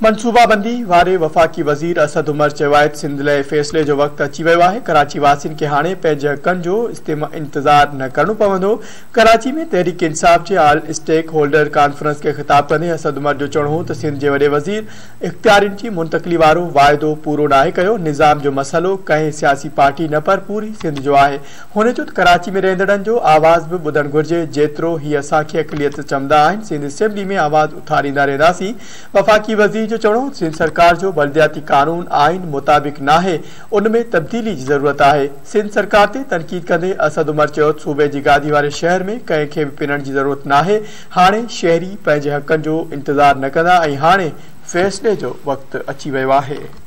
मनसूबाबंदी वारे वफ़ाक़ी वज़ीर असद उमर चयो आहे त सिंध लाइ फ़ैसिले जो वक़्तु अची वियो आहे। कराची वासियुनि खे हाणे पंहिंजे हक़नि जो इंतज़ारु न करणो पवंदो। कराची में तहरीक इंसाफ़ जे ऑल स्टेक होल्डर कॉन्फ्रेंस खे ख़िताब कंदे असद उमर जो चवणो हो त सिंध जे वॾे वज़ीर इख़्तियारियुनि जी मुंतक़िली वारो वाइदो पूरो नाहे कयो। निज़ाम जो मसइलो कंहिं सियासी पार्टी न पर पूरी सिंध जो आहे। हुन चयो त कराची में रहंदड़नि जो आवाज़ बि ॿुधणु घुरिजे जेतिरो हीअ असांखे अक़लियत चवंदा आहिनि। सिंध असेंबली में आवाज़ उथारींदा रहंदासीं। वफ़ाक़ी वज़ीर जो चवणो सिंध सरकार जो बलदियाती कानून आइन मुताबिक नाहे, उनमें तब्दीली जी ज़रूरत आहे। सिंध सरकार ते तनक़ीद कंदे असद उमर चयो सूबे जी गादी वारे शहर में कंहिंखे बि पिनण जी ज़रूरत नाहे। हाणे शहरी पंहिंजे हक़नि जो इंतज़ारु न कंदा ऐं हाणे फ़ैसिले जो वक़्तु अची वियो आहे।